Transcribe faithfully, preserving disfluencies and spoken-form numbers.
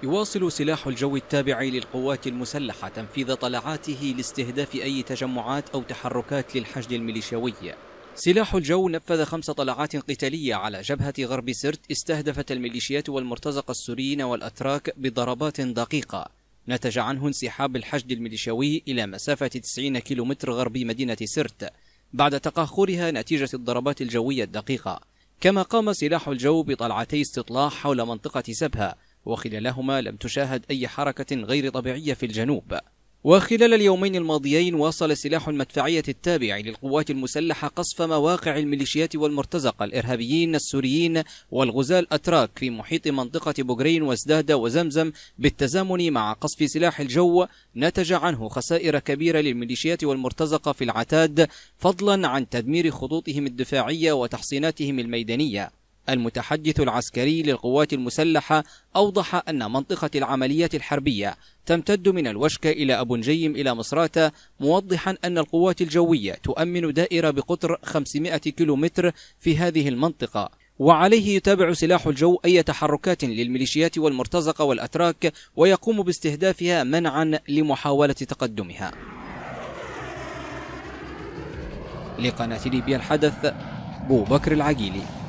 يواصل سلاح الجو التابع للقوات المسلحة تنفيذ طلعاته لاستهداف أي تجمعات أو تحركات للحشد الميليشيوي. سلاح الجو نفذ خمس طلعات قتالية على جبهة غرب سرت استهدفت الميليشيات والمرتزقة السوريين والأتراك بضربات دقيقة، نتج عنه انسحاب الحشد الميليشيوي إلى مسافة تسعين كيلومتر غربي مدينة سرت بعد تقاخرها نتيجة الضربات الجوية الدقيقة. كما قام سلاح الجو بطلعتي استطلاع حول منطقة سبها، وخلالهما لم تشاهد أي حركة غير طبيعية في الجنوب. وخلال اليومين الماضيين واصل سلاح المدفعية التابع للقوات المسلحة قصف مواقع الميليشيات والمرتزقة الإرهابيين السوريين والغزاة الأتراك في محيط منطقة بوغرين وزدادة وزمزم بالتزامن مع قصف سلاح الجو، نتج عنه خسائر كبيرة للميليشيات والمرتزقة في العتاد، فضلا عن تدمير خطوطهم الدفاعية وتحصيناتهم الميدانية. المتحدث العسكري للقوات المسلحة أوضح أن منطقة العمليات الحربية تمتد من الوشكة إلى أبو نجيم إلى مصراتة، موضحا أن القوات الجوية تؤمن دائرة بقطر خمسمائة كيلومتر في هذه المنطقة، وعليه يتابع سلاح الجو أي تحركات للميليشيات والمرتزقة والأتراك ويقوم باستهدافها منعا لمحاولة تقدمها. لقناة ليبيا الحدث، بو بكر العقيلي.